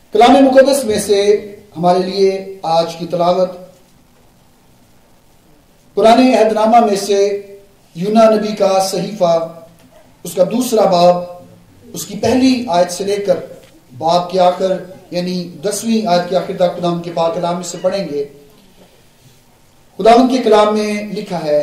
کلام مقدس میں سے ہمارے لیے آج کی تلاوت پرانے عہد نامہ میں سے یونا نبی کا صحیفہ، اس کا دوسرا باب، اس کی پہلی آیت سے لے کر باب کے آخر یعنی 10ویں آیت کے آخر تک خداوند کے پاک کلام میں سے پڑھیں گے۔ خداوند کے کلام میں لکھا ہے،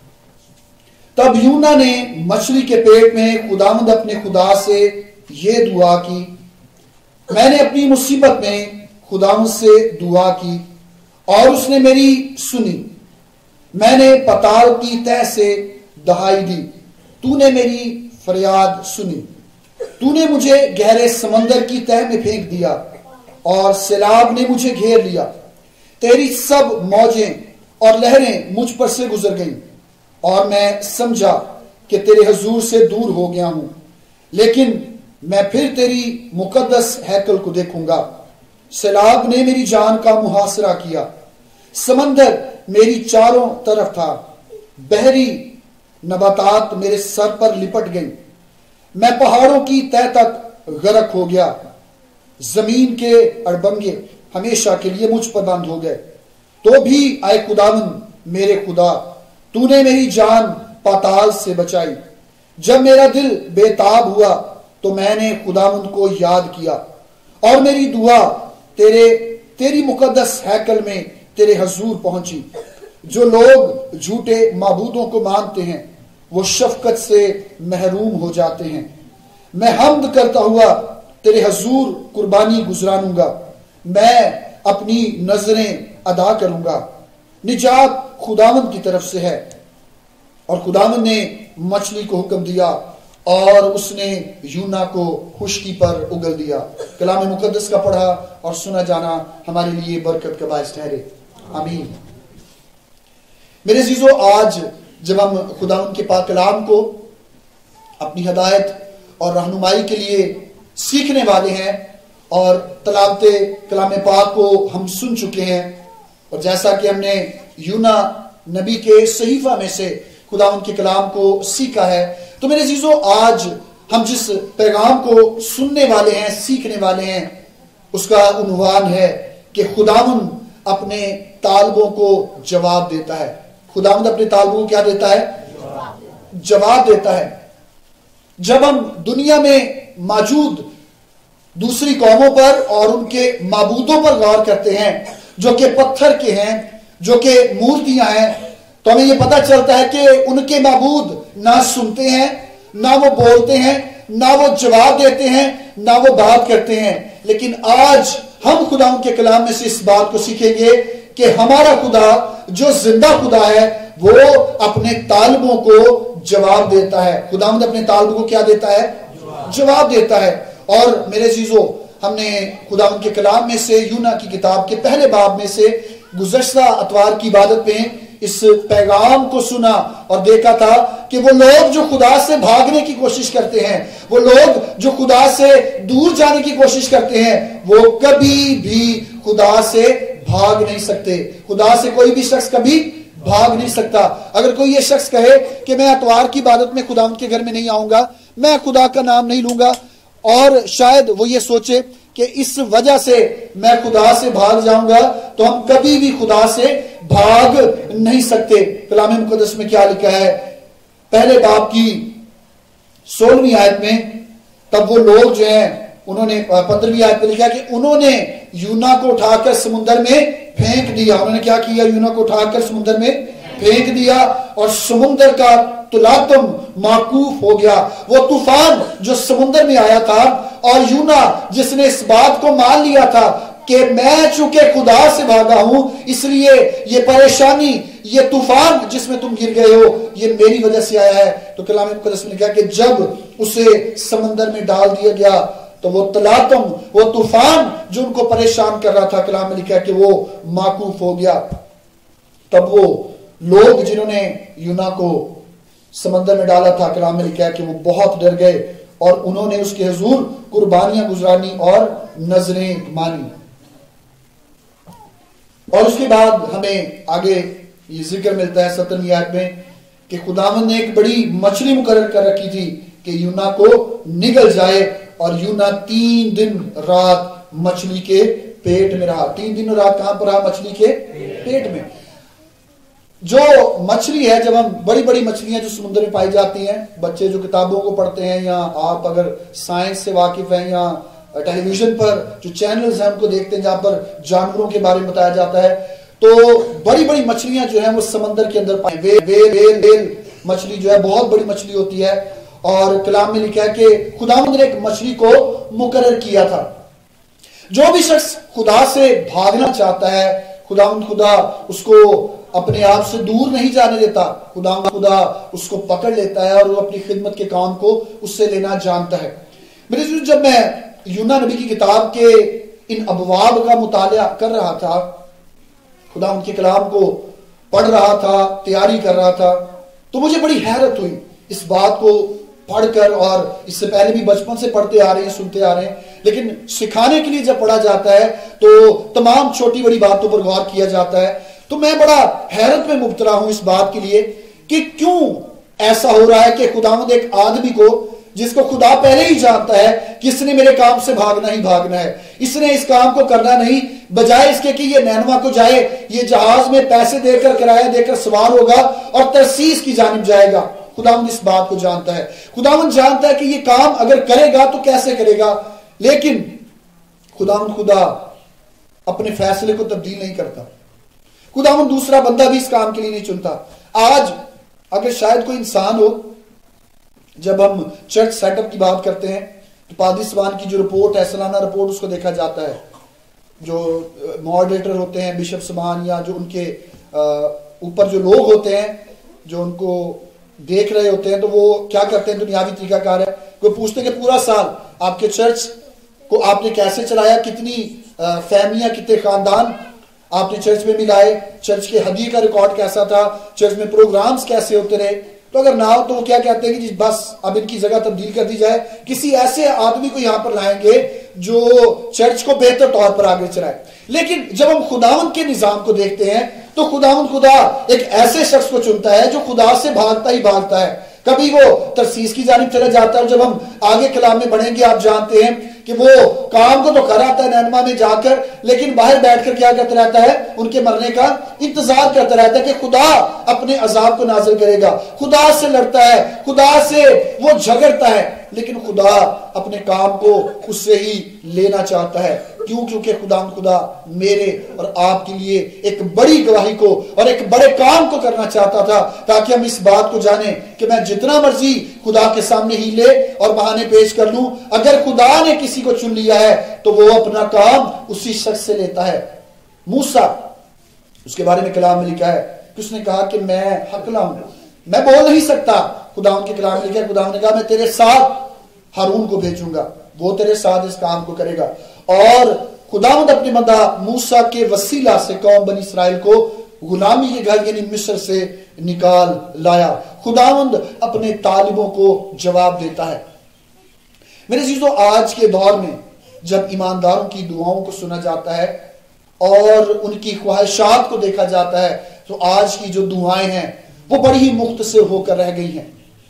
تب یونا نے مچھلی کے پیٹ میں خداوند اپنے خدا سے یہ دعا کی، میں نے اپنی مصیبت میں خداوند سے دعا کی اور اس نے میری سنی، میں نے پتال کی تہ سے دہائی دی، تو نے میری فریاد سنی، تو نے مجھے گہرے سمندر کی تہ میں پھینک دیا اور سیلاب نے مجھے گھیر لیا، تیری سب موجیں اور لہریں مجھ پر سے گزر گئیں اور میں سمجھا کہ تیرے حضور سے دور ہو گیا ہوں، لیکن میں پھر تیری مقدس ہیکل کو دیکھوں گا۔ سیلاب نے میری جان کا محاصرہ کیا، سمندر میری چاروں طرف تھا، بحری نباتات میرے سر پر لپٹ گئی، میں پہاڑوں کی تہ تک غرق ہو گیا، زمین کے اڑبنگے ہمیشہ کے لیے مجھ پر بند ہو گئے، تو بھی اے خداوند میرے خدا، تو نے میری جان پاتال سے بچائی۔ جب میرا دل بے تاب ہوا تو میں نے خداوند کو یاد کیا اور میری دعا تیری مقدس ہیکل میں تیرے حضور پہنچی۔ جو لوگ جھوٹے معبودوں کو مانتے ہیں وہ شفقت سے محروم ہو جاتے ہیں۔ میں حمد کرتا ہوا تیرے حضور قربانی گزرانوں گا، میں اپنی نظریں ادا کروں گا۔ نجات خداوند کی طرف سے ہے۔ اور خداوند نے مچھلی کو حکم دیا اور اس نے یونا کو خشکی پر اگل دیا۔ کلام مقدس کا پڑھا اور سنا جانا ہمارے لیے برکت کا باعث ٹھہرے، آمین۔ میرے عزیزو، آج جب ہم خداوند کے پاک کلام کو اپنی ہدایت اور رہنمائی کے لیے سیکھنے والے ہیں اور تلاوت کلام پاک کو ہم سن چکے ہیں، اور جیسا کہ ہم نے یونا نبی کے صحیفہ میں سے خداوند کے کلام کو سیکھا ہے، تو میرے عزیزو آج ہم جس پیغام کو سننے والے ہیں، سیکھنے والے ہیں، اس کا عنوان ہے کہ خداوند اپنے طالبوں کو جواب دیتا ہے۔ خداوند اپنے طالبوں کو کیا دیتا ہے؟ جواب دیتا ہے۔ جب ہم دنیا میں موجود دوسری قوموں پر اور ان کے معبودوں پر غور کرتے ہیں جو کہ پتھر کے ہیں، جو کہ مورتیاں ہیں، تو ہمیں یہ پتہ چلتا ہے کہ ان کے معبود نہ سنتے ہیں، نہ وہ بولتے ہیں، نہ وہ جواب دیتے ہیں، نہ وہ بات کرتے ہیں۔ لیکن آج ہم خداوند کے کلام میں سے اس بات کو سیکھیں گے کہ ہمارا خدا جو زندہ خدا ہے وہ اپنے طالبوں کو جواب دیتا ہے۔ خداوند اپنے طالبوں کو کیا دیتا ہے؟ جواب دیتا ہے۔ اور میرے عزیزو، ہم نے خداوند کے کلام میں سے یونا کی کتاب کے پہلے باب میں سے گزشتہ اتوار کی عبادت میں اس پیغام کو سنا اور دیکھا تھا کہ وہ لوگ جو خدا سے بھاگنے کی کوشش کرتے ہیں، وہ لوگ جو خدا سے دور جانے کی کوشش کرتے ہیں، وہ کبھی بھی خدا سے بھاگ نہیں سکتے۔ خدا سے کوئی بھی شخص کبھی بھاگ نہیں سکتا۔ اگر کوئی یہ شخص کہے کہ میں اتوار کی عبادت میں خدا کے گھر میں نہیں آؤں گا، میں خدا کا نام نہیں لوں گا، اور شاید وہ یہ سوچے کہ اس وجہ سے میں خدا سے بھاگ جاؤں گا، تو ہم کبھی بھی خدا سے بھاگ نہیں سکتے۔ کلام مقدس میں کیا لکھا ہے؟ پہلے باب کی 16ویں آیت میں، تب وہ لوگ جو ہیں انہوں نے 15ویں آیت میں لکھا کہ انہوں نے یونا کو اٹھا کر سمندر میں پھینک دیا۔ انہوں نے کیا کیا؟ یونا کو اٹھا کر سمندر میں پھینک دیا اور سمندر کا تلاطم موقوف ہو گیا۔ وہ طوفان جو سمندر میں آیا تھا اور یونا جس نے اس بات کو مان لیا تھا کہ میں چونکہ خدا سے بھاگا ہوں، اس لیے یہ پریشانی، یہ طوفان جس میں تم گر گئے ہو، یہ میری وجہ سے آیا ہے۔ تو کلام مقدس میں لکھا کہ جب اسے سمندر میں ڈال دیا گیا تو وہ تلاطم، وہ طوفان جو ان کو پریشان کر رہا تھا، کلام میں لکھا کہ وہ موقوف ہو گیا۔ تب وہ لوگ جنہوں نے یونا کو سمندر میں ڈالا تھا، کلام میں لکھا ہے کہ وہ بہت ڈر گئے اور انہوں نے اس کے حضور قربانیاں گزرانی اور نظریں مانی۔ اور اس کے بعد ہمیں آگے یہ ذکر ملتا ہے 17ویں آیت میں کہ خداوند نے ایک بڑی مچھلی مقرر کر رکھی تھی کہ یونا کو نگل جائے، اور یونا 3 دن رات مچھلی کے پیٹ میں رہا. 3 دن اور رات کہاں پر رہا؟ مچھلی کے پیٹ میں. جو مچھلی ہے، جب ہم بڑی بڑی مچھلیاں جو سمندر میں پائی جاتی ہیں، بچے جو کتابوں کو پڑھتے ہیں یا آپ اگر سائنس سے واقف ہیں یا ٹیلی ویژن پر جو چینلز ہیں ان کو دیکھتے ہیں جہاں پر جانوروں کے بارے میں بتایا جاتا ہے، تو بڑی بڑی مچھلیاں جو ہیں وہ سمندر کے اندر پائیں. ویل مچھلی جو ہے بہت بڑی مچھلی ہوتی ہے، اور کلام میں لکھا ہے کہ خداوند نے ایک مچھلی کو مقرر کیا تھا. جو بھی شخص خدا سے بھاگنا چاہتا ہے، خدا اس کو اپنے آپ سے دور نہیں جانے دیتا. خدا اس کو پکڑ لیتا ہے اور وہ اپنی خدمت کے کام کو اس سے لینا جانتا ہے. میرے دوست، جب میں یونا نبی کی کتاب کے ان ابواب کا مطالعہ کر رہا تھا، خدا ان کے کلام کو پڑھ رہا تھا، تیاری کر رہا تھا، تو مجھے بڑی حیرت ہوئی اس بات کو پڑھ کر. اور اس سے پہلے بھی بچپن سے پڑھتے آ رہے ہیں، سنتے آ رہے ہیں، لیکن سکھانے کے لیے جب پڑھا جاتا ہے تو تمام چھوٹی بڑی باتوں پر غور کیا جاتا ہے. تو میں بڑا حیرت میں مبتلا ہوں اس بات کے لیے کہ کیوں ایسا ہو رہا ہے کہ خداوند ایک آدمی کو، جس کو خدا پہلے ہی جانتا ہے کہ اس نے میرے کام سے بھاگنا ہی بھاگنا ہے، اس نے اس کام کو کرنا نہیں، بجائے اس کے کہ یہ نینوا کو جائے، یہ جہاز میں پیسے دے کر، کرایہ دے کر سوار ہوگا اور ترسیس کی جانب جائے گا. خداوند اس بات کو جانتا ہے. خداوند جانتا ہے کہ یہ کام اگر کرے گا تو کیسے کرے گا، لیکن خدا اپنے فیصلے کو تبدیل نہیں کرتا. خداوند دوسرا بندہ بھی اس کام کے لیے نہیں چنتا. آج اگر شاید کوئی انسان ہو، جب ہم چرچ سیٹ اپ کی بات کرتے ہیں تو پادری سوان کی جو رپورٹ ہے، سالانہ رپورٹ، اس کو دیکھا جاتا ہے. جو ماڈریٹر ہوتے ہیں، بشپ سمان، یا جو ان کے اوپر جو لوگ ہوتے ہیں جو ان کو دیکھ رہے ہوتے ہیں، تو وہ کیا کرتے ہیں؟ دنیاوی طریقہ کار ہے، وہ پوچھتے ہیں کہ پورا سال آپ کے چرچ کو آپ نے کیسے چلایا، کتنی فیملیاں، کتنے خاندان آپ نے چرچ میں ملائے، چرچ کے ہدیے کا ریکارڈ کیسا تھا، چرچ میں پروگرامز کیسے ہوتے رہے. تو اگر نہ ہو تو وہ کیا کہتے ہیں کہ جی بس اب ان کی جگہ تبدیل کر دی جائے، کسی ایسے آدمی کو یہاں پر لائیں گے جو چرچ کو بہتر طور پر آگے چلائے. لیکن جب ہم خداوند کے نظام کو دیکھتے ہیں تو خدا ایک ایسے شخص کو چنتا ہے جو خدا سے بھاگتا ہی بھاگتا ہے. کبھی وہ ترسیس کی جانب چلا جاتا ہے، اور جب ہم آگے کلام میں بڑھیں گے آپ جانتے ہیں کہ وہ کام کو تو کر آتا ہے نینوا میں جا کر، لیکن باہر بیٹھ کر کیا کرتا رہتا ہے؟ ان کے مرنے کا انتظار کرتا رہتا ہے کہ خدا اپنے عذاب کو نازل کرے گا. خدا سے لڑتا ہے، خدا سے وہ جھگڑتا ہے، لیکن خدا اپنے کام کو اس سے ہی لینا چاہتا ہے. کیوں؟ کیونکہ خدا میرے اور آپ کے لیے ایک بڑی گواہی کو اور ایک بڑے کام کو کرنا چاہتا تھا، تاکہ ہم اس بات کو جانیں کہ میں جتنا مرضی خدا کے سامنے ہی لے اور بہانے پیش کر لوں، اگر خدا نے کسی کو چن لیا ہے تو وہ اپنا کام اسی شخص سے لیتا ہے. موسیٰ، اس کے بارے میں کلام میں لکھا ہے کہ اس نے کہا کہ میں ہکلا ہوں، میں بول نہیں سکتا. خدا کے کلام میں لکھا ہے، خدا نے کہا میں تیرے ساتھ ہارون کو بھیجوں گا، وہ تیرے ساتھ اس کام کو کرے گا. اور خداوند اپنے بندہ موسیٰ کے وسیلہ سے قوم بنی اسرائیل کو غلامی کے گھر یعنی مصر سے نکال لایا. خداوند اپنے طالبوں کو جواب دیتا ہے. میرے عزیزو، آج کے دور میں جب ایمانداروں کی دعاؤں کو سنا جاتا ہے اور ان کی خواہشات کو دیکھا جاتا ہے، تو آج کی جو دعائیں ہیں وہ بڑی ہی مختصر ہو کر رہ گئی ہیں.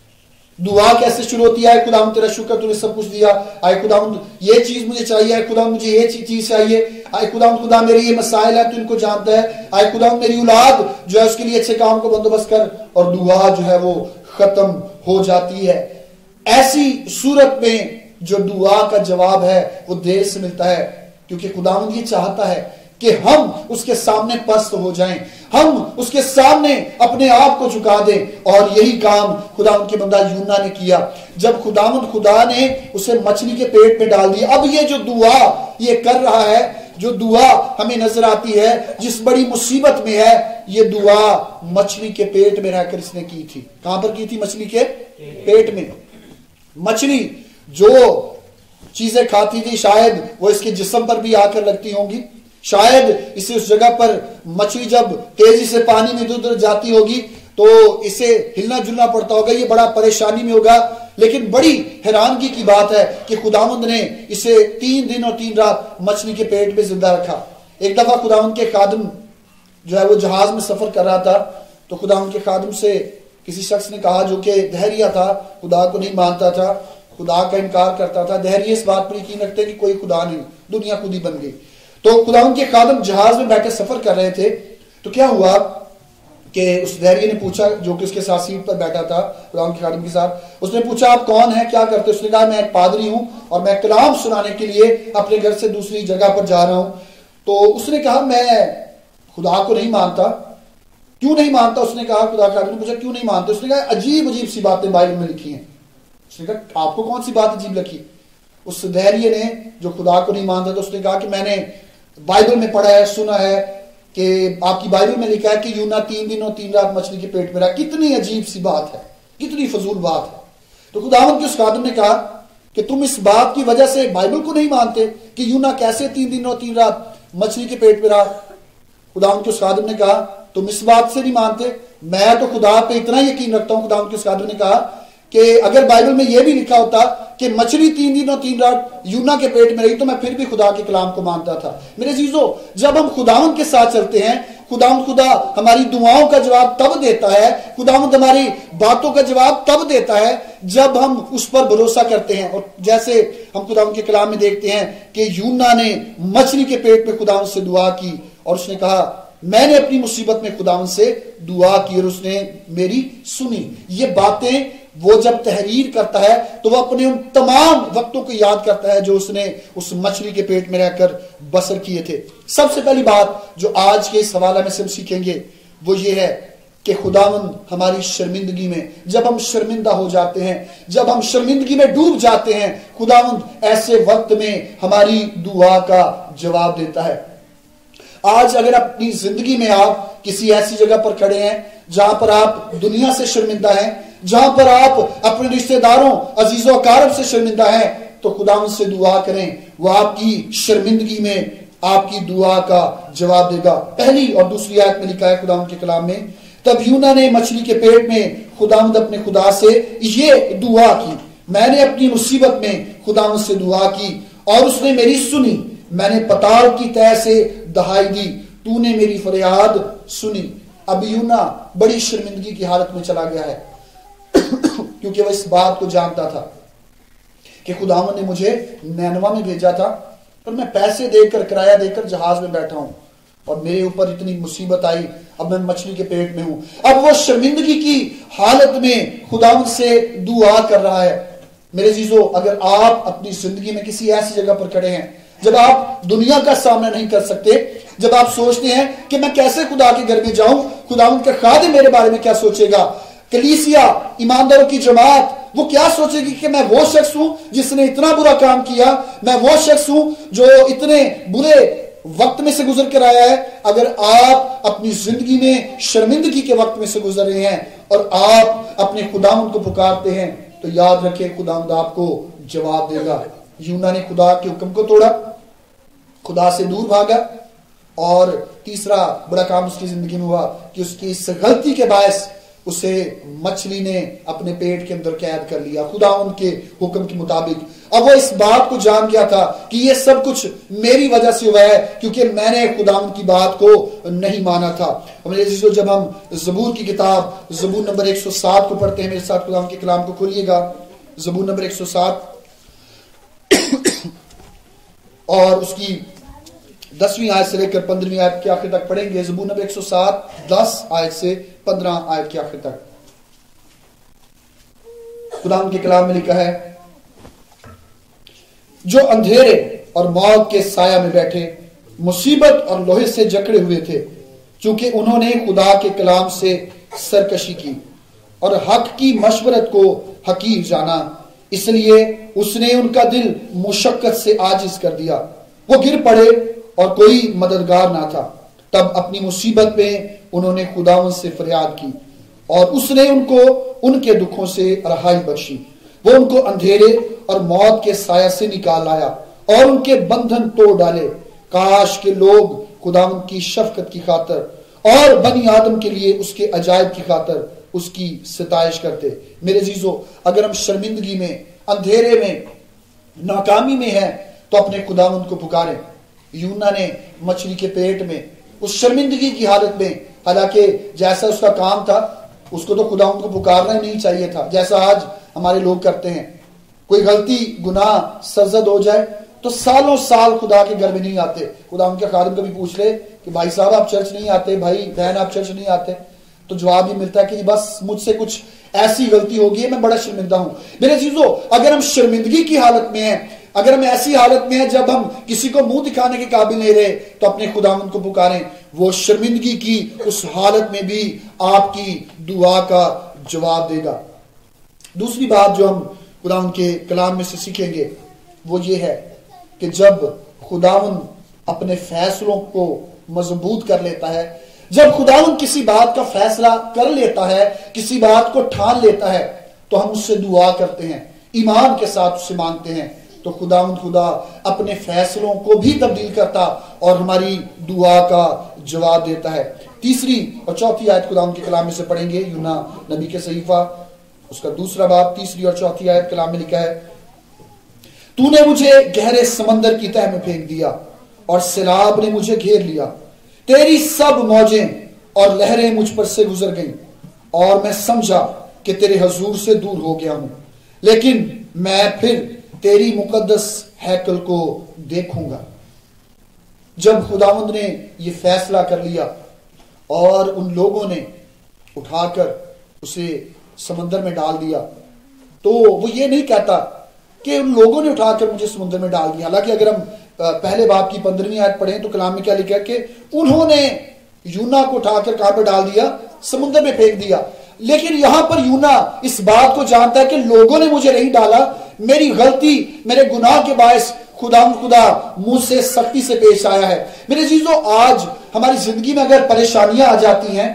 دعا کیسے شروع ہوتی ہے؟ خداوند تیرا شکر، تو نے سب کچھ دیا. آئے خداوند یہ چیز مجھے چاہیے، آئے خداوند مجھے یہ چیز چاہیے، آئے خداوند خدا میرے یہ مسائل ہے تو ان کو جانتا ہے، آئے خداوند میری اولاد جو ہے اس کے لیے اچھے کام کو بندوبست کر. اور دعا جو ہے وہ ختم ہو جاتی ہے. ایسی صورت میں جو دعا کا جواب ہے وہ دیر سے ملتا ہے، کیونکہ خداوند یہ چاہتا ہے کہ ہم اس کے سامنے پست ہو جائیں، ہم اس کے سامنے اپنے آپ کو جھکا دیں. اور یہی کام خداوند کے بندہ یونا نے کیا. جب خدا نے اسے مچھلی کے پیٹ میں ڈال دیا، اب یہ جو دعا یہ کر رہا ہے، جو دعا ہمیں نظر آتی ہے جس بڑی مصیبت میں ہے، یہ دعا مچھلی کے پیٹ میں رہ کر اس نے کی تھی. کہاں پر کی تھی؟ مچھلی کے پیٹ میں. مچھلی جو چیزیں کھاتی تھی شاید وہ اس کے جسم پر بھی آ کر لگتی ہوں گی، شاید اسے اس جگہ پر مچھلی جب تیزی سے پانی میں ادھر جاتی ہوگی تو اسے ہلنا جلنا پڑتا ہوگا، یہ بڑا پریشانی میں ہوگا. لیکن بڑی حیرانگی کی بات ہے کہ خداوند نے اسے 3 دن اور 3 رات مچھلی کے پیٹ میں زندہ رکھا. ایک دفعہ خداوند کے خادم جو ہے وہ جہاز میں سفر کر رہا تھا، تو خداوند کے خادم سے کسی شخص نے کہا جو کہ دہریہ تھا، خدا کو نہیں مانتا تھا، خدا کا انکار کرتا تھا. دہریے اس بات پر یقین رکھتے کہ کوئی خدا نہیں, دنیا خود ہی بن گئی. تو خداوند کے خادم جہاز میں بیٹھے سفر کر رہے تھے, تو کیا ہوا کہ اس دہریے نے پوچھا, جو کہ اس کے ساتھ سیٹ پر بیٹھا تھا خداوند کے خادم کے ساتھ, اس نے پوچھا آپ کون ہیں, کیا کرتے؟ اس نے کہا میں ایک پادری ہوں اور میں کلام سنانے کے لیے اپنے گھر سے دوسری جگہ پر جا رہا ہوں. تو اس نے کہا میں خدا کو نہیں مانتا. کیوں نہیں مانتا؟ اس نے کہا, خدا کے خادم نے پوچھا کیوں نہیں مانتے؟ اس نے کہا عجیب عجیب سی باتیں بائبل میں لکھی ہیں. اس نے کہا آپ کو کون سی بات عجیب لکھی؟ اس دہریے نے جو خدا کو نہیں مانتا تھا, اس نے کہا کہ میں نے بائبل میں پڑھا ہے, سنا ہے کہ آپ کی بائبل میں لکھا ہے کہ یونا 3 دن اور 3 رات مچھلی کے پیٹ میں رہا. کتنی عجیب سی بات ہے, کتنی فضول بات ہے. تو خداوند کے اس خادم نے کہا کہ تم اس بات کی وجہ سے بائبل کو نہیں مانتے کہ یونا کیسے 3 دن اور 3 رات مچھلی کے پیٹ میں رہا. خداوند کے اس خادم نے کہا تم اس بات سے نہیں مانتے, میں تو خدا پہ اتنا یقین رکھتا ہوں. خداوند کے اس خادم نے کہا کہ اگر بائبل میں یہ بھی لکھا ہوتا کہ مچھلی 3 دن اور 3 رات یونا کے پیٹ میں رہی تو میں پھر بھی خدا کے کلام کو مانتا تھا. میرے عزیزو, جب ہم خداوند کے ساتھ چلتے ہیں, خدا ہماری دعاؤں کا جواب تب دیتا ہے, خداوند ہماری باتوں کا جواب تب دیتا ہے جب ہم اس پر بھروسہ کرتے ہیں. اور جیسے ہم خداوند کے کلام میں دیکھتے ہیں کہ یونا نے مچھلی کے پیٹ میں خداوند سے دعا کی اور اس نے کہا میں نے اپنی مصیبت میں خداوند سے دعا کی اور اس نے میری سنی. یہ باتیں وہ جب تحریر کرتا ہے تو وہ اپنے ان تمام وقتوں کو یاد کرتا ہے جو اس نے اس مچھلی کے پیٹ میں رہ کر بسر کیے تھے. سب سے پہلی بات جو آج کے اس حوالے میں سے ہم سیکھیں گے وہ یہ ہے کہ خداوند ہماری شرمندگی میں, جب ہم شرمندہ ہو جاتے ہیں, جب ہم شرمندگی میں ڈوب جاتے ہیں, خداوند ایسے وقت میں ہماری دعا کا جواب دیتا ہے. آج اگر اپنی زندگی میں آپ کسی ایسی جگہ پر کھڑے ہیں جہاں پر آپ دنیا سے شرمندہ ہیں, جہاں پر آپ اپنے رشتہ داروں عزیزوں اقارب سے شرمندہ ہیں, تو خداوند سے دعا کریں, وہ آپ کی شرمندگی میں آپ کی دعا کا جواب دے گا. پہلی اور دوسری آیت میں لکھا ہے خداوند کے کلام میں, تب یونا نے مچھلی کے پیٹ میں خداوند اپنے خدا سے یہ دعا کی, میں نے اپنی مصیبت میں خداوند سے دعا کی اور اس نے میری سنی, میں نے پتال کی تہ سے دہائی دی, تو نے میری فریاد سنی. اب یونا بڑی شرمندگی کی حالت میں چلا گیا ہے کیونکہ وہ اس بات کو جانتا تھا کہ خداوند نے مجھے نینوا میں بھیجا تھا اور میں پیسے دے کر, کرایہ دے کر جہاز میں بیٹھا ہوں اور میرے اوپر اتنی مصیبت آئی, اب میں مچھلی کے پیٹ میں ہوں. اب وہ شرمندگی کی حالت میں خداوند سے دعا کر رہا ہے. میرے عزیزو, اگر آپ اپنی زندگی میں کسی ایسی جگہ پر کھڑے ہیں جب آپ دنیا کا سامنا نہیں کر سکتے, جب آپ سوچتے ہیں کہ میں کیسے خدا کے گھر میں جاؤں, خداوند کا خادم میرے بارے میں کیا سوچے گا, کلیسیا ایمانداروں کی جماعت وہ کیا سوچے گی کہ میں وہ شخص ہوں جس نے اتنا برا کام کیا, میں وہ شخص ہوں جو اتنے برے وقت میں سے گزر کر آیا ہے. اگر آپ اپنی زندگی میں شرمندگی کے وقت میں سے گزر رہے ہیں اور آپ اپنے خداوند کو پکارتے ہیں تو یاد رکھیں خداوند آپ کو جواب دے گا. یونا نے خدا کے حکم کو توڑا, خدا سے دور بھاگا, اور تیسرا بڑا کام اس کی زندگی میں ہوا کہ اس کی اس غلطی کے باعث اسے مچھلی نے اپنے پیٹ کے اندر قید کر لیا خداوند کے حکم کے مطابق. اب وہ اس بات کو جان گیا تھا کہ یہ سب کچھ میری وجہ سے ہوا ہے کیونکہ میں نے خداوند کی بات کو نہیں مانا تھا. میرے عزیزو, جب ہم زبور کی کتاب زبور نمبر 107 کو پڑھتے ہیں, میرے ساتھ خداوند کے کلام کو کھولیے گا. زبور نمبر 107 اور اس کی 10ویں آیت سے لے کر 15ویں آیت کے آخر تک پڑھیں گے. زبور نمبر 107 10 آیت سے 15 آیت کے آخر تک. قرآن کے کلام میں لکھا ہے, جو اندھیرے اور موت کے سایہ میں بیٹھے مصیبت اور لوہے سے جکڑے ہوئے تھے, چونکہ انہوں نے خدا کے کلام سے سرکشی کی اور حق کی مشورت کو حقیر جانا, اس لیے اس نے ان کا دل مشقت سے عاجز کر دیا, وہ گر پڑے اور کوئی مددگار نہ تھا. تب اپنی مصیبت میں انہوں نے خداوند سے فریاد کی اور اس نے ان کو ان کے دکھوں سے رہائی بخشی. وہ ان کو اندھیرے اور موت کے سایہ سے نکال لایا اور ان کے بندھن توڑ ڈالے. کاش کے لوگ خداوند کی شفقت کی خاطر اور بنی آدم کے لیے اس کے عجائب کی خاطر اس کی ستائش کرتے. میرے عزیزو, اگر ہم شرمندگی میں, اندھیرے میں, ناکامی میں ہیں تو اپنے خداوند کو پکاریں. یونا نے مچھلی کے پیٹ میں اس شرمندگی کی حالت میں, حالانکہ جیسا اس کا کام تھا اس کو تو خداوند کو پکارنا ہی نہیں چاہیے تھا, جیسا آج ہمارے لوگ کرتے ہیں. کوئی غلطی گناہ سرزد ہو جائے تو سالوں سال خدا کے گھر میں نہیں آتے. خدا ان کے خادم کبھی پوچھ لے کہ بھائی صاحب آپ چرچ نہیں آتے, بھائی بہن آپ چرچ نہیں آتے, تو جواب یہ ملتا ہے کہ بس مجھ سے کچھ ایسی غلطی ہوگی ہے, میں بڑا شرمندہ ہوں. میرے عزیزو, اگر ہم شرمندگی کی حالت میں ہیں, اگر ہم ایسی حالت میں ہیں جب ہم کسی کو منہ دکھانے کے قابل نہیں رہے, تو اپنے خداوند کو پکاریں. وہ شرمندگی کی اس حالت میں بھی آپ کی دعا کا جواب دے گا. دوسری بات جو ہم خداوند کے کلام میں سے سیکھیں گے وہ یہ ہے کہ جب خداوند اپنے فیصلوں کو مضبوط کر لیتا ہے, جب خداوند کسی بات کا فیصلہ کر لیتا ہے, کسی بات کو ٹھان لیتا ہے, تو ہم اس سے دعا کرتے ہیں, ایمان کے ساتھ اسے مانگتے ہیں, تو خداوند خدا اپنے فیصلوں کو بھی تبدیل کرتا اور ہماری دعا کا جواب دیتا ہے. تیسری اور چوتھی آیت خداوند کے کلام میں سے پڑھیں گے. یونا نبی کے صحیفہ اس کا 2 باب 3 اور 4 آیت کلام میں لکھا ہے, تو نے مجھے گہرے سمندر کی تہ میں پھینک دیا اور سیلاب نے مجھے گھیر لیا. تیری سب موجیں اور لہریں مجھ پر سے گزر گئیں اور میں سمجھا کہ تیرے حضور سے دور ہو گیا ہوں, لیکن میں پھر تیری مقدس ہیکل کو دیکھوں گا. جب خداوند نے یہ فیصلہ کر لیا اور ان لوگوں نے اٹھا کر اسے سمندر میں ڈال دیا, تو وہ یہ نہیں کہتا کہ ان لوگوں نے اٹھا کر مجھے سمندر میں ڈال دیا. حالانکہ اگر ہم پہلے باب کی 15ویں آیت پڑھیں تو کلام میں کیا لکھا ہے کہ انہوں نے یونا کو اٹھا کر کہاں پہ ڈال دیا, سمندر میں پھینک دیا. لیکن یہاں پر یونا اس بات کو جانتا ہے کہ لوگوں نے مجھے نہیں ڈالا, میری غلطی, میرے گناہ کے باعث خدا مجھ سے سختی سے پیش آیا ہے. میرے عزیزو, آج ہماری زندگی میں اگر پریشانیاں آ جاتی ہیں,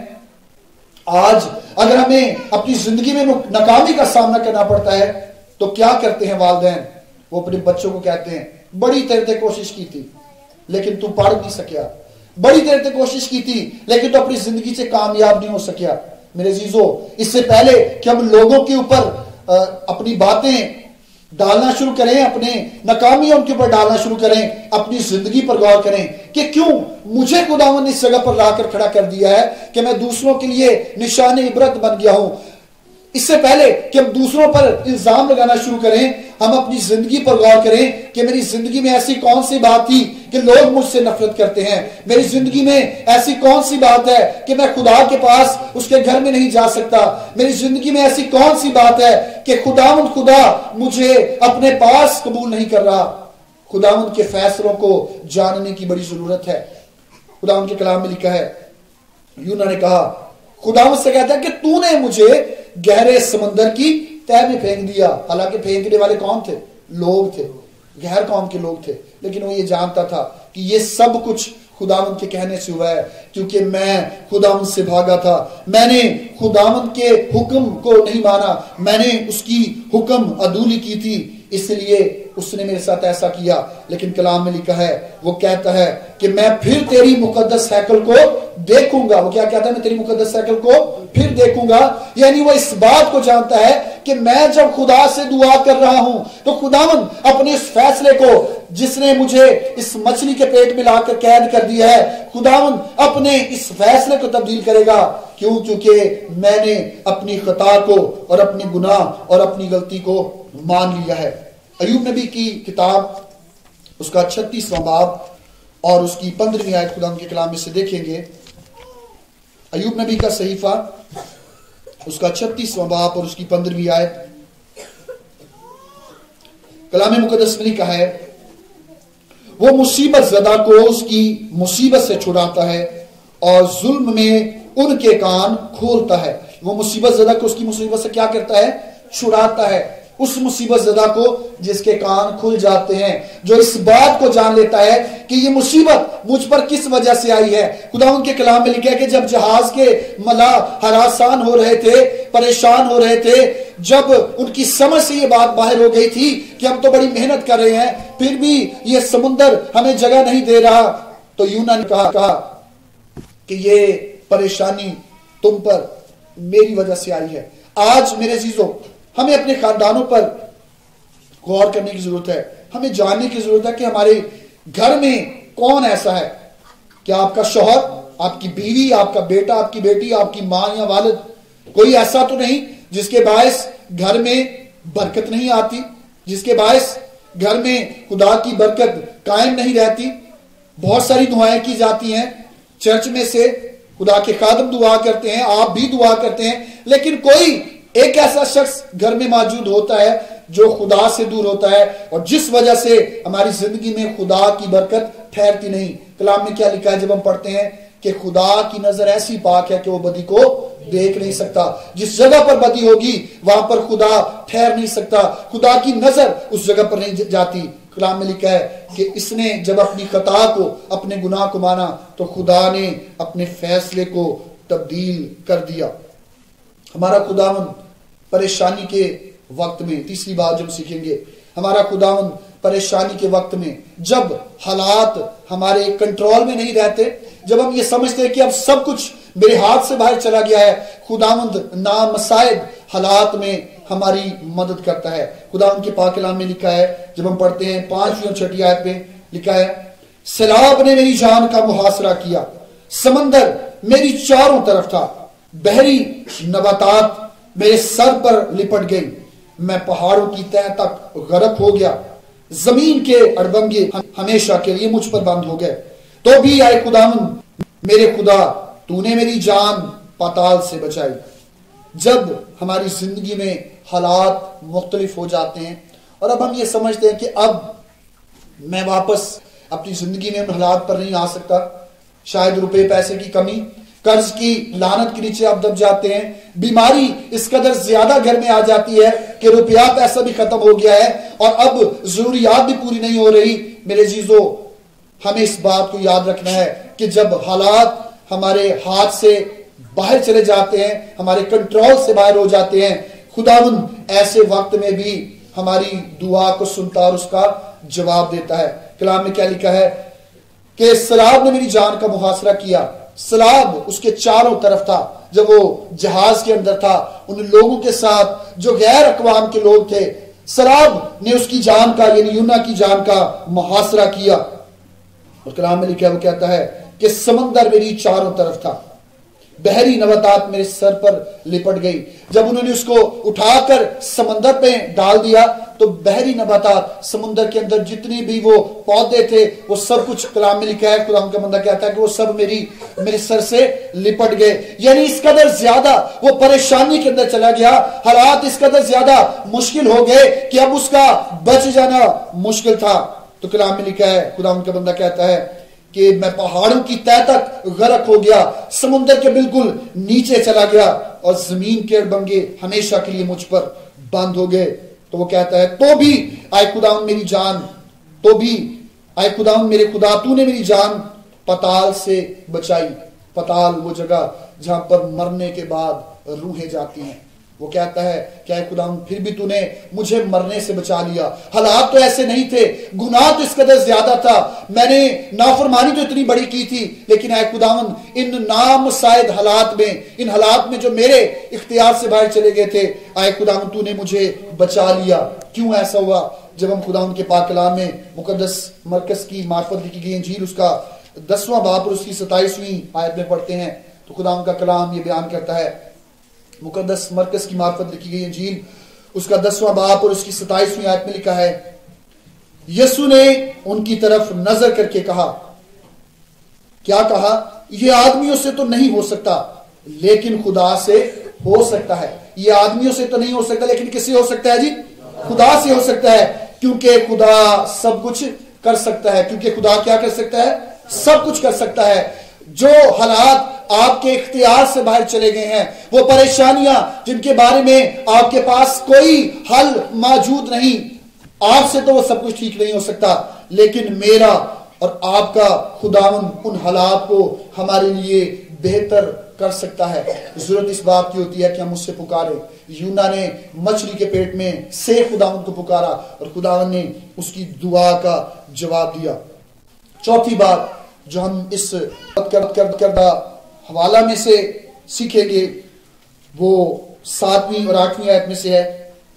آج اگر ہمیں اپنی زندگی میں ناکامی کا سامنا کرنا پڑتا ہے, تو کیا کرتے ہیں والدین؟ وہ اپنے بچوں کو کہتے ہیں بڑی طرح کوشش کی تھی لیکن تو پڑھ نہیں سکیا, بڑی طرح کوشش کی تھی لیکن تو اپنی زندگی سے کامیاب نہیں ہو سکیا. میرے عزیزو, اس سے پہلے کہ ہم لوگوں کے اوپر اپنی باتیں ڈالنا شروع کریں, اپنے ناکامیوں کے اوپر ڈالنا شروع کریں, اپنی زندگی پر غور کریں کہ کیوں مجھے خداوند نے اس جگہ پر لا کر کھڑا کر دیا ہے کہ میں دوسروں کے لیے نشان عبرت بن گیا ہوں. اس سے پہلے کہ ہم دوسروں پر الزام لگانا شروع کریں, ہم اپنی زندگی پر غور کریں کہ میری زندگی میں ایسی کون سی بات تھی کہ لوگ مجھ سے نفرت کرتے ہیں, میری زندگی میں ایسی کون سی بات ہے کہ میں خدا کے پاس اس کے گھر میں نہیں جا سکتا, میری زندگی میں ایسی کون سی بات ہے کہ خدا مجھے اپنے پاس قبول نہیں کر رہا. خداوند کے فیصلوں کو جاننے کی بڑی ضرورت ہے. خداوند کے کلام میں لکھا ہے, یونا نے کہا, خداوند سے کہتا ہے کہ تو نے مجھے گہرے سمندر کی تہ میں پھینک دیا. حالانکہ پھینکنے والے کون تھے؟ لوگ تھے, غیر قوم کے لوگ تھے, لیکن وہ یہ جانتا تھا کہ یہ سب کچھ خداوند کے کہنے سے ہوا ہے, کیونکہ میں خداوند سے بھاگا تھا, میں نے خداوند کے حکم کو نہیں مانا, میں نے اس کی حکم عدولی کی تھی, اس لیے اس نے میرے ساتھ ایسا کیا. لیکن کلام میں لکھا ہے, وہ کہتا ہے کہ میں پھر تیری مقدس ہیکل کو دیکھوں گا. وہ کیا کہتا ہے؟ میں تیری مقدس ہیکل کو پھر دیکھوں گا. یعنی وہ اس بات کو جانتا ہے کہ میں جب خدا سے دعا کر رہا ہوں تو خداوند اپنے اس فیصلے کو, جس نے مجھے اس مچھلی کے پیٹ میں لا کر قید کر دیا ہے, خداوند اپنے اس فیصلے کو تبدیل کرے گا. کیوں؟ کیونکہ میں نے اپنی خطا کو اور اپنی گناہ اور اپنی غلطی کو مان لیا ہے. ایوب نبی کی کتاب اس کا 36واں باب اور اس کی 15ویں آیت خدا کے کلام میں سے دیکھیں گے. ایوب نبی کا صحیفہ اس کا 36واں باب اور اس کی 15ویں آیت, کلام مقدس میں لکھا ہے, وہ مصیبت زدہ کو اس کی مصیبت سے چھڑاتا ہے اور ظلم میں ان کے کان کھولتا ہے. وہ مصیبت زدہ کو اس کی مصیبت سے کیا کرتا ہے؟ چھڑاتا ہے. اس مصیبت زدہ کو جس کے کان کھل جاتے ہیں, جو اس بات کو جان لیتا ہے کہ یہ مصیبت مجھ پر کس وجہ سے آئی ہے. خدا ان کے کلام میں لکھا ہے کہ جب جہاز کے ملاح ہراسان ہو رہے تھے, پریشان ہو رہے تھے, جب ان کی سمجھ سے یہ بات باہر ہو گئی تھی کہ ہم تو بڑی محنت کر رہے ہیں پھر بھی یہ سمندر ہمیں جگہ نہیں دے رہا, تو یونا نے کہا کہ یہ پریشانی تم پر میری وجہ سے آئی ہے. آج میرے عزیزوں, ہمیں اپنے خاندانوں پر غور کرنے کی ضرورت ہے. ہمیں جاننے کی ضرورت ہے کہ ہمارے گھر میں کون ایسا ہے. کیا آپ کا شوہر, آپ کی بیوی, آپ کا بیٹا, آپ کی بیٹی, آپ کی ماں یا والد, کوئی ایسا تو نہیں جس کے باعث گھر میں برکت نہیں آتی, جس کے باعث گھر میں خدا کی برکت قائم نہیں رہتی. بہت ساری دعائیں کی جاتی ہیں چرچ میں سے, خدا کے خادم دعا کرتے ہیں, آپ بھی دعا کرتے ہیں, لیکن کوئی ایک ایسا شخص گھر میں موجود ہوتا ہے جو خدا سے دور ہوتا ہے, اور جس وجہ سے ہماری زندگی میں خدا کی برکت ٹھہرتی نہیں. کلام میں کیا لکھا ہے جب ہم پڑھتے ہیں کہ خدا کی نظر ایسی پاک ہے کہ وہ بدی کو دیکھ نہیں سکتا. جس جگہ پر بدی ہوگی وہاں پر خدا ٹھہر نہیں سکتا, خدا کی نظر اس جگہ پر نہیں جاتی. کلام میں لکھا ہے کہ اس نے جب اپنی خطا کو, اپنے گناہ کو مانا تو خدا نے اپنے فیصلے کو تبدیل کر دیا. ہمارا خداوند پریشانی کے وقت میں, تیسری بات جو ہم سیکھیں گے, ہمارا خداوند پریشانی کے وقت میں, جب حالات ہمارے کنٹرول میں نہیں رہتے, جب ہم یہ سمجھتے ہیں کہ اب سب کچھ میرے ہاتھ سے باہر چلا گیا ہے, خداوند نامساعد حالات میں ہماری مدد کرتا ہے. خداوند کے پاک کلام میں لکھا ہے, جب ہم پڑھتے ہیں 5ویں اور 6ٹھی آیت میں لکھا ہے, سیلاب نے میری جان کا محاصرہ کیا, سمندر میری چاروں طرف تھا, بحری نباتات میرے سر پر لپٹ گئی, میں پہاڑوں کی تہ تک غرق ہو گیا, زمین کے اڑبنگے ہمیشہ کے لیے مجھ پر بند ہو گئے. تو بھی آئے خداوند میرے خدا, تو نے میری جان پاتال سے بچائی. جب ہماری زندگی میں حالات مختلف ہو جاتے ہیں اور اب ہم یہ سمجھتے ہیں کہ اب میں واپس اپنی زندگی میں ان حالات پر نہیں آ سکتا, شاید روپے پیسے کی کمی, قرض کی لعنت کے نیچے آپ دب جاتے ہیں, بیماری اس قدر زیادہ گھر میں آ جاتی ہے کہ روپیہ پیسہ بھی ختم ہو گیا ہے اور اب ضروریات بھی پوری نہیں ہو رہی. میرے عزیزو, ہمیں اس بات کو یاد رکھنا ہے کہ جب حالات ہمارے ہاتھ سے باہر چلے جاتے ہیں, ہمارے کنٹرول سے باہر ہو جاتے ہیں, خداوند ایسے وقت میں بھی ہماری دعا کو سنتا اور اس کا جواب دیتا ہے. کلام میں کیا لکھا ہے کہ سیلاب نے میری جان کا محاصرہ کیا. سیلاب اس کے چاروں طرف تھا. جب وہ جہاز کے اندر تھا, ان لوگوں کے ساتھ جو غیر اقوام کے لوگ تھے, سیلاب نے اس کی جان کا, یعنی یونا کی جان کا محاصرہ کیا. اور کلام میں لکھا ہے, وہ کہتا ہے کہ سمندر میری چاروں طرف تھا, بحری نباتات میرے سر پر لپٹ گئی. جب انہوں نے اس کو اٹھا کر سمندر پہ ڈال دیا تو بحری نباتات, سمندر کے اندر جتنی بھی وہ پودے تھے, وہ سب کچھ, کلام میں لکھا ہے, خدا کا بندہ کہتا ہے کہ وہ سب میرے سر سے لپٹ گئے. یعنی اس قدر زیادہ وہ پریشانی کے اندر چلا گیا, حالات اس قدر زیادہ مشکل ہو گئے کہ اب اس کا بچ جانا مشکل تھا. تو کلام میں لکھا ہے, خدا کا بندہ کہتا ہے کہ میں پہاڑوں کی تہ تک غرق ہو گیا, سمندر کے بالکل نیچے چلا گیا, اور زمین کے اڑبنگے ہمیشہ کے لیے مجھ پر بند ہو گئے. تو وہ کہتا ہے, تو بھی آئے خداوند میری جان, تو بھی آئے خداوند میرے خدا, تو نے میری جان پتال سے بچائی. پتال وہ جگہ جہاں پر مرنے کے بعد روحیں جاتی ہیں. وہ کہتا ہے کہ اے خداوند پھر بھی تو نے مجھے مرنے سے بچا لیا. حالات تو ایسے نہیں تھے, گناہ تو اس قدر زیادہ تھا, میں نے نافرمانی تو اتنی بڑی کی تھی, لیکن اے خداوند ان نامساعد حالات میں, ان حالات میں جو میرے اختیار سے باہر چلے گئے تھے, اے خداوند تو نے مجھے بچا لیا. کیوں ایسا ہوا؟ جب ہم خداوند کے پاک کلام میں مقدس مرکز کی معرفت لکھی گئی انجیل, اس کا 10واں باب اور اس کی 27ویں آیت میں پڑھتے ہیں تو خداوند کا کلام یہ بیان کرتا ہے, مقدس مرکز کی معرفت لکھی گئی انجیل اس کا 10واں باب اور اس کی 27ویں آیت میں لکھا ہے, یسوع نے ان کی طرف نظر کر کے کہا, کیا کہا؟ یہ آدمیوں سے تو نہیں ہو سکتا لیکن خدا سے ہو سکتا ہے. یہ آدمیوں سے تو نہیں ہو سکتا لیکن کس سے ہو سکتا ہے؟ جی خدا سے ہو سکتا ہے, کیونکہ خدا سب کچھ کر سکتا ہے. کیونکہ خدا کیا کر سکتا ہے؟ سب کچھ کر سکتا ہے. جو حالات آپ کے اختیار سے باہر چلے گئے ہیں, وہ پریشانیاں جن کے بارے میں آپ کے پاس کوئی حل موجود نہیں, آپ سے تو وہ سب کچھ ٹھیک نہیں ہو سکتا, لیکن میرا اور آپ کا خداوند ان حالات کو ہمارے لیے بہتر کر سکتا ہے. ضرورت اس بات کی ہوتی ہے کہ ہم اس سے پکاریں. یونا نے مچھلی کے پیٹ میں سے خداوند کو پکارا اور خداوند نے اس کی دعا کا جواب دیا. چوتھی بات جو ہم اس کردہ حوالہ میں سے سیکھیں گے وہ 7ویں اور 8ویں آیت میں سے ہے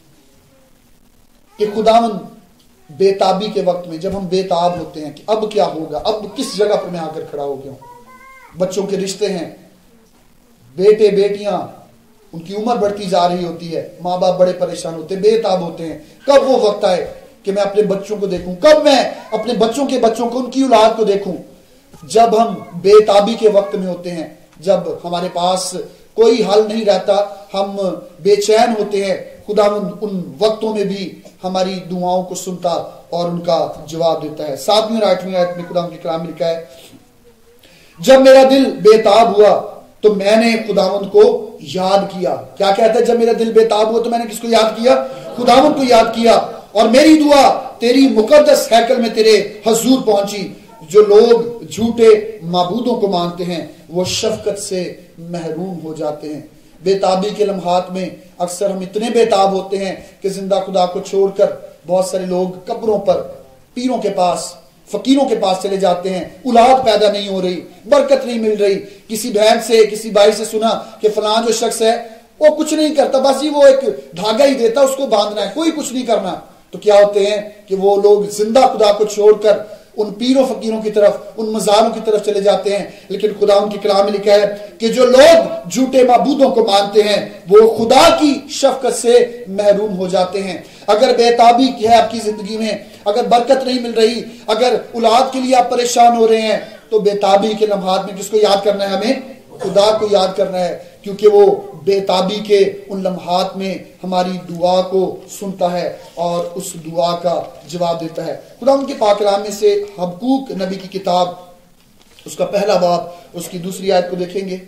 کہ خداوند بے تابی کے وقت میں, جب ہم بے تاب ہوتے ہیں کہ اب کیا ہوگا, اب کس جگہ پر میں آ کر کھڑا ہو گیا ہوں, بچوں کے رشتے ہیں, بیٹے بیٹیاں ان کی عمر بڑھتی جا رہی ہوتی ہے، ماں باپ بڑے پریشان ہوتے ہیں، بے تاب ہوتے ہیں، کب وہ وقت آئے کہ میں اپنے بچوں کو دیکھوں، کب میں اپنے بچوں کے بچوں کو، ان کی اولاد کو دیکھوں۔ جب ہم بے تابی کے وقت میں ہوتے ہیں، جب ہمارے پاس کوئی حل نہیں رہتا، ہم بے چین ہوتے ہیں، خدا ان وقتوں میں بھی ہماری دعاؤں کو سنتا اور ان کا جواب دیتا ہے۔ 7ویں اور 8ویں آیت میں خدا کے کلام میں لکھا ہے، جب میرا دل بے تاب ہوا تو میں نے خداوند کو یاد کیا۔ کیا کہتا ہے؟ جب میرا دل بے تاب ہوا تو میں نے کس کو یاد کیا؟ خداوند کو یاد کیا، اور میری دعا تیری مقدس ہیکل میں تیرے حضور پہنچی۔ جو لوگ جھوٹے معبودوں کو مانتے ہیں وہ شفقت سے محروم ہو جاتے ہیں۔ بے تابی کے لمحات میں اکثر ہم اتنے بے تاب ہوتے ہیں کہ زندہ خدا کو چھوڑ کر بہت سارے لوگ قبروں پر، پیروں کے پاس، فقیروں کے پاس چلے جاتے ہیں۔ اولاد پیدا نہیں ہو رہی، برکت نہیں مل رہی۔ کسی بہن سے، کسی بھائی سے سنا کہ فلاں جو شخص ہے وہ کچھ نہیں کرتا، بس ہی وہ ایک دھاگا ہی دیتا، اس کو باندھنا ہے، کوئی کچھ نہیں کرنا۔ تو کیا ہوتے ہیں کہ وہ لوگ زندہ خدا کو چھوڑ کر ان پیروں فقیروں کی طرف، ان مزاروں کی طرف چلے جاتے ہیں۔ لیکن خدا ان کے کلام میں لکھا ہے کہ جو لوگ جھوٹے معبودوں کو مانتے ہیں وہ خدا کی شفقت سے محروم ہو جاتے ہیں۔ اگر بے تابی ہے آپ کی زندگی میں، اگر برکت نہیں مل رہی، اگر اولاد کے لیے آپ پریشان ہو رہے ہیں، تو بے تابی کے لمحات میں کس کو یاد کرنا ہے؟ ہمیں خدا کو یاد کرنا ہے، کیونکہ وہ بے تابی کے ان لمحات میں ہماری دعا کو سنتا ہے اور اس دعا کا جواب دیتا ہے۔ خدا ان کے پاک کلام میں سے حبقوق نبی کی کتاب، اس کا پہلا باب، اس کی دوسری آیت کو دیکھیں گے۔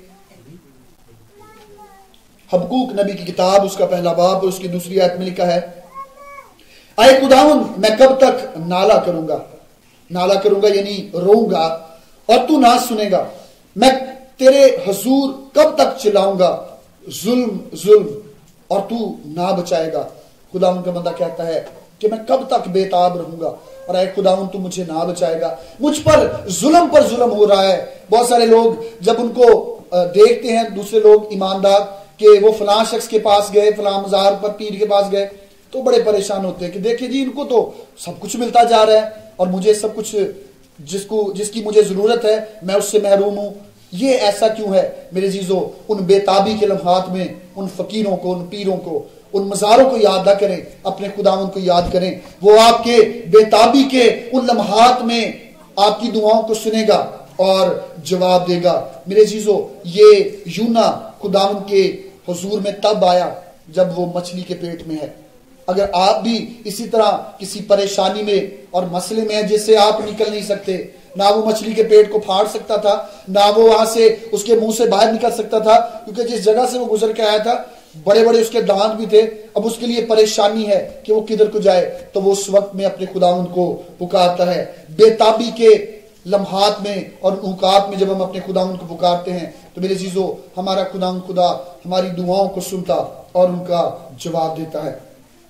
حبقوق نبی کی کتاب، اس کا پہلا باب اور اس کی دوسری آیت میں لکھا ہے، اے خداوند میں کب تک نالا کروں گا، نالا کروں گا یعنی روؤں گا اور تو نہ سنے گا، میں تیرے حضور کب تک چلاؤں گا، ظلم ظلم اور تو نہ بچائے گا۔ خداوند کا بندہ کہتا ہے کہ میں کب تک بے تاب رہوں گا، اور اے خداوند تو مجھے نہ بچائے گا، مجھ پر ظلم ہو رہا ہے۔ بہت سارے لوگ جب ان کو دیکھتے ہیں دوسرے لوگ ایماندار کہ وہ فلاں شخص کے پاس گئے، فلاں مزار پر پیر کے پاس گئے، تو بڑے پریشان ہوتے ہیں کہ دیکھیں جی ان کو تو سب کچھ ملتا جا رہا ہے اور مجھے سب کچھ جس کی مجھے ضرورت ہے میں اس سے محروم ہوں۔ یہ ایسا کیوں ہے؟ میرے عزیزو، ان بے تابی کے لمحات میں ان فقیروں کو، ان پیروں کو، ان مزاروں کو یاد نہ کریں، اپنے خداوند کو یاد کریں۔ وہ آپ کے بے تابی کے ان لمحات میں آپ کی دعاؤں کو سنے گا اور جواب دے گا۔ میرے عزیزو، یہ یونا خداوند کے حضور میں تب آیا جب وہ مچھلی کے پیٹ میں ہے۔ اگر آپ بھی اسی طرح کسی پریشانی میں اور مسئلے میں ہیں جس سے آپ نکل نہیں سکتے، نہ وہ مچھلی کے پیٹ کو پھاڑ سکتا تھا، نہ وہ وہاں سے اس کے منہ سے باہر نکل سکتا تھا، کیونکہ جس جگہ سے وہ گزر کے آیا تھا بڑے بڑے اس کے دانت بھی تھے، اب اس کے لیے پریشانی ہے کہ وہ کدھر کو جائے، تو وہ اس وقت میں اپنے خداوند کو پکارتا ہے۔ بے تابی کے لمحات میں اور اوقات میں جب ہم اپنے خداوند کو پکارتے ہیں تو میرے عزیزو، ہمارا خداوند خدا ہماری دعاؤں کو سنتا اور ان کا جواب دیتا ہے۔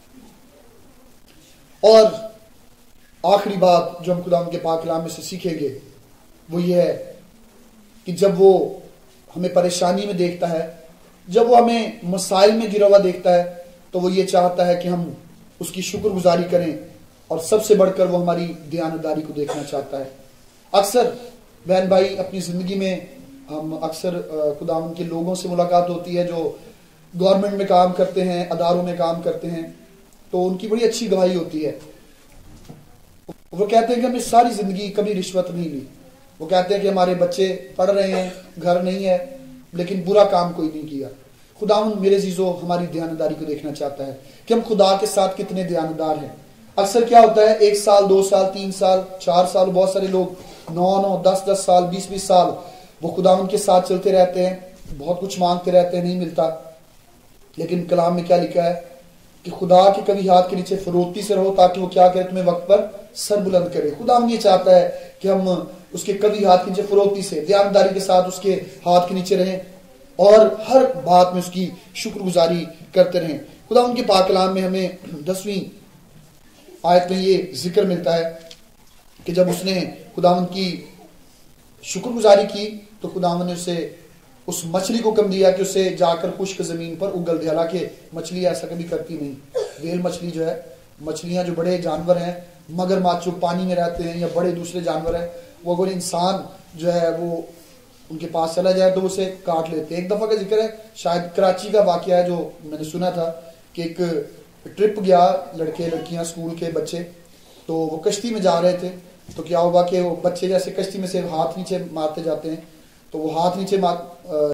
اور آخری بات جو ہم خداوند کے پاک کلام میں سے سیکھیں گے وہ یہ ہے کہ جب وہ ہمیں پریشانی میں دیکھتا ہے، جب وہ ہمیں مسائل میں گرا ہوا دیکھتا ہے، تو وہ یہ چاہتا ہے کہ ہم اس کی شکر گزاری کریں، اور سب سے بڑھ کر وہ ہماری دیانتداری کو دیکھنا چاہتا ہے۔ اکثر بہن بھائی اپنی زندگی میں ہم اکثر خداوند کے لوگوں سے ملاقات ہوتی ہے جو گورنمنٹ میں کام کرتے ہیں، اداروں میں کام کرتے ہیں، تو ان کی بڑی اچھی گواہی ہوتی ہے۔ وہ کہتے ہیں کہ ہمیں ساری زندگی کبھی رشوت نہیں لی، وہ کہتے ہیں کہ ہمارے بچے پڑھ رہے ہیں، گھر نہیں ہے، لیکن برا کام کوئی نہیں کیا۔ خداوند میرے عزیزو ہماری دیانتداری کو دیکھنا چاہتا ہے کہ ہم خدا کے ساتھ کتنے دیانتدار ہیں۔ اکثر کیا ہوتا ہے 1 سال 2 سال 3 سال 4 سال، بہت سارے لوگ 9 10 سال 20 سال وہ خداوند کے ساتھ چلتے رہتے ہیں، بہت کچھ مانگتے رہتے ہیں، نہیں ملتا۔ لیکن کلام میں کیا لکھا ہے کہ خدا کے کبھی ہاتھ کے نیچے فروختی سے رہو تاکہ وہ کیا کرے، تمہیں وقت پر سر بلند کرے۔ خداوند یہ چاہتا ہے کہ ہم اس کے کبھی ہاتھ کے نیچے فروختی سے، دیانتداری کے ساتھ اس کے ہاتھ کے نیچے رہیں اور ہر بات میں اس کی شکر گزاری کرتے رہیں۔ خداوند کے پاک کلام میں ہمیں 10ویں آیت میں یہ ذکر ملتا ہے کہ جب اس نے خداوند کی شکر گزاری کی تو خداوند نے اسے اس مچھلی کو کم دیا کہ اسے جا کر خشک زمین پر اگل دیا۔ حالانکہ مچھلی ایسا کبھی کرتی نہیں۔ ویل مچھلی جو ہے، مچھلیاں جو بڑے جانور ہیں، مگر ماچھ جو پانی میں رہتے ہیں یا بڑے دوسرے جانور ہیں، وہ اگر انسان جو ہے وہ ان کے پاس چلا جائے تو اسے کاٹ لیتے. ایک دفعہ کا ذکر ہے شاید کراچی کا واقعہ ہے جو میں نے سنا تھا کہ ایک ٹرپ گیا لڑکے لڑکیاں اسکول کے بچے, تو وہ کشتی میں جا رہے تھے. تو کیا ہوا کہ وہ بچے جیسے کشتی میں سے ہاتھ نیچے مارتے جاتے ہیں, تو وہ ہاتھ نیچے